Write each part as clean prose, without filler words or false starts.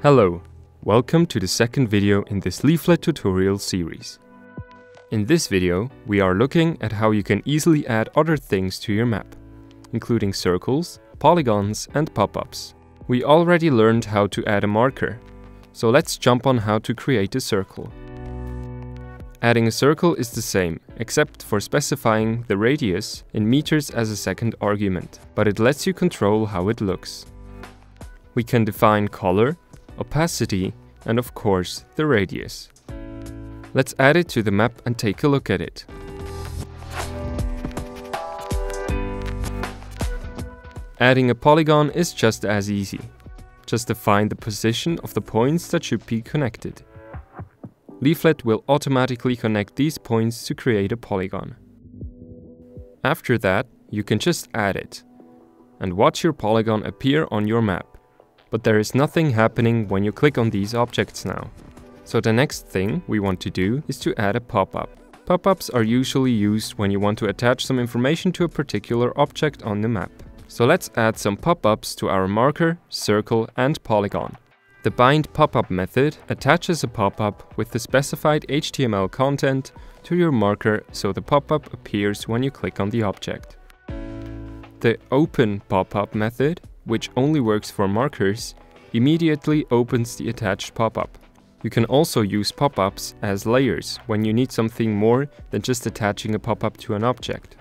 Hello, welcome to the second video in this Leaflet tutorial series. In this video, we are looking at how you can easily add other things to your map, including circles, polygons, and pop-ups. We already learned how to add a marker, so let's jump on how to create a circle. Adding a circle is the same, except for specifying the radius in meters as a second argument, but it lets you control how it looks. We can define color, opacity, and of course the radius. Let's add it to the map and take a look at it. Adding a polygon is just as easy. Just define the position of the points that should be connected. Leaflet will automatically connect these points to create a polygon. After that, you can just add it and watch your polygon appear on your map. But there is nothing happening when you click on these objects now. So the next thing we want to do is to add a pop-up. Pop-ups are usually used when you want to attach some information to a particular object on the map. So let's add some pop-ups to our marker, circle, and polygon. The bind pop-up method attaches a pop-up with the specified HTML content to your marker so the pop-up appears when you click on the object. The open pop-up method, which only works for markers, immediately opens the attached pop-up. You can also use pop-ups as layers when you need something more than just attaching a pop-up to an object.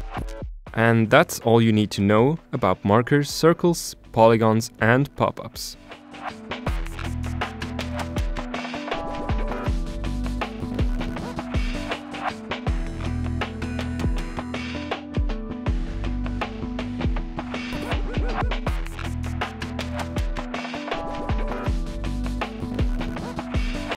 And that's all you need to know about markers, circles, polygons, and pop-ups.